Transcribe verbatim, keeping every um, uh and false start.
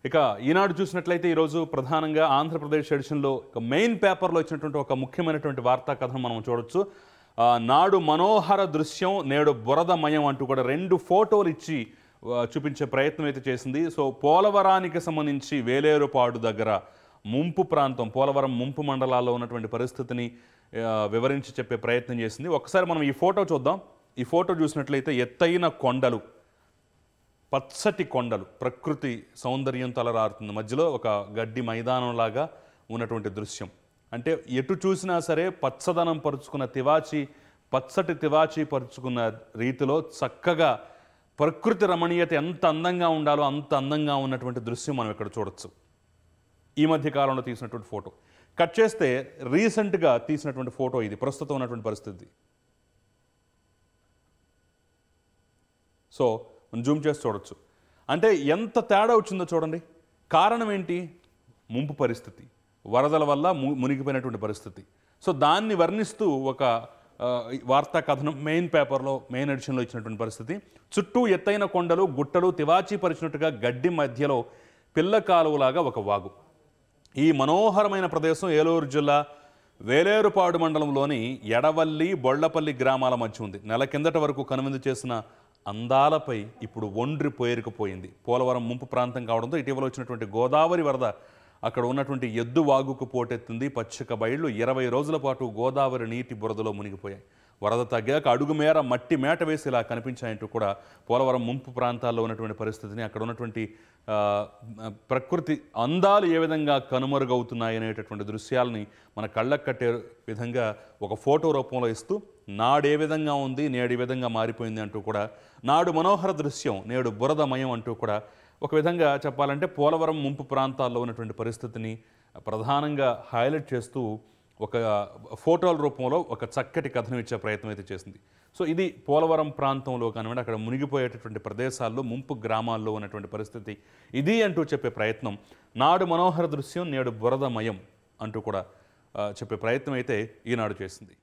ఇక ఈనాడు చూసినట్లయితే ఈరోజు ప్రధానంగా ఆంధ్రప్రదేశ్ ఎడిషన్లో ఒక మెయిన్ పేపర్లో ఇచ్చినటువంటి ఒక ముఖ్యమైనటువంటి వార్తా కథను మనం చూడొచ్చు. నాడు మనోహర దృశ్యం నేడు బురదమయం అంటూ కూడా రెండు ఫోటోలు ఇచ్చి చూపించే ప్రయత్నం అయితే చేసింది. సో పోలవరానికి సంబంధించి వేలేరుపాడు దగ్గర ముంపు ప్రాంతం, పోలవరం ముంపు మండలాల్లో ఉన్నటువంటి పరిస్థితిని వివరించి చెప్పే ప్రయత్నం చేసింది. ఒకసారి మనం ఈ ఫోటో చూద్దాం. ఈ ఫోటో చూసినట్లయితే ఎత్తైన కొండలు, పచ్చటి కొండలు, ప్రకృతి సౌందర్యం తలరారుతుంది. మధ్యలో ఒక గడ్డి మైదానంలాగా ఉన్నటువంటి దృశ్యం. అంటే ఎటు చూసినా సరే పచ్చదనం పరుచుకున్న తివాచి, పచ్చటి తివాచి పరుచుకున్న రీతిలో చక్కగా ప్రకృతి రమణీయత ఎంత అందంగా ఉండాలో అంత అందంగా ఉన్నటువంటి దృశ్యం మనం ఇక్కడ చూడొచ్చు. ఈ మధ్య కాలంలో తీసినటువంటి ఫోటో. కట్ చేస్తే రీసెంట్గా తీసినటువంటి ఫోటో ఇది, ప్రస్తుతం ఉన్నటువంటి పరిస్థితి. సో జూమ్ చేసి చూడొచ్చు. అంటే ఎంత తేడా వచ్చిందో చూడండి. కారణం ఏంటి? ముంపు పరిస్థితి, వరదల వల్ల మునిగిపోయినటువంటి పరిస్థితి. సో దాన్ని వర్ణిస్తూ ఒక వార్తా కథనం మెయిన్ పేపర్లో, మెయిన్ ఎడిషన్లో ఇచ్చినటువంటి పరిస్థితి. చుట్టూ ఎత్తైన కొండలు, గుట్టలు, తివాచీ పరిచినట్టుగా గడ్డి మధ్యలో పిల్ల కాలువలాగా ఒక వాగు. ఈ మనోహరమైన ప్రదేశం ఏలూరు జిల్లా వేలేరుపాడు మండలంలోని ఎడవల్లి, బొళ్లపల్లి గ్రామాల మధ్య ఉంది. నెల కిందట వరకు కనువిందు చేసిన అందాలపై ఇప్పుడు ఒండ్రి పోయేరుకుపోయింది. పోలవరం ముంపు ప్రాంతం కావడంతో ఇటీవల వచ్చినటువంటి గోదావరి వరద అక్కడ ఉన్నటువంటి ఎద్దు వాగుకు పోటెత్తింది. పచ్చిక బయళ్లు ఇరవై రోజుల పాటు గోదావరి నీటి బురదలో మునిగిపోయాయి. వరద తగ్గాక అడుగు మేర మట్టి మేట వేసి ఇలా కనిపించాయంటూ కూడా పోలవరం ముంపు ప్రాంతాల్లో ఉన్నటువంటి పరిస్థితిని, అక్కడ ఉన్నటువంటి ప్రకృతి అందాలు ఏ విధంగా కనుమరుగవుతున్నాయి అనేటటువంటి దృశ్యాలని మన కళ్ళకు కట్టే విధంగా ఒక ఫోటో రూపంలో ఇస్తూ నాడే విధంగా ఉంది, నేడు ఈ విధంగా మారిపోయింది అంటూ కూడా, నాడు మనోహర దృశ్యం నేడు బురదమయం అంటూ కూడా ఒక విధంగా చెప్పాలంటే పోలవరం ముంపు ప్రాంతాల్లో ఉన్నటువంటి పరిస్థితిని ప్రధానంగా హైలైట్ చేస్తూ ఒక ఫోటోల రూపంలో ఒక చక్కటి కథనం ఇచ్చే ప్రయత్నం అయితే చేసింది. సో ఇది పోలవరం ప్రాంతంలో కానివ్వండి, అక్కడ మునిగిపోయేటటువంటి ప్రదేశాల్లో, ముంపు గ్రామాల్లో ఉన్నటువంటి పరిస్థితి ఇది అంటూ చెప్పే ప్రయత్నం. నాడు మనోహర దృశ్యం నేడు బురదమయం అంటూ కూడా చెప్పే ప్రయత్నం అయితే ఈనాడు చేసింది.